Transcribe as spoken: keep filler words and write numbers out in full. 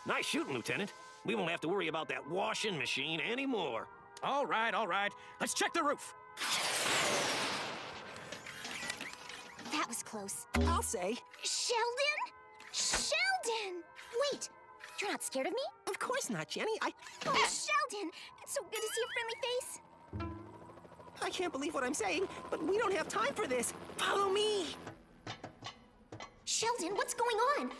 Nice shooting, Lieutenant. We won't have to worry about that washing machine anymore. All right, all right. Let's check the roof. That was close. I'll say. Sheldon? Sheldon! Wait, you're not scared of me? Of course not, Jenny. I... Oh, Sheldon! It's so good to see a friendly face. I can't believe what I'm saying, but we don't have time for this. Follow me. Sheldon, what's going on?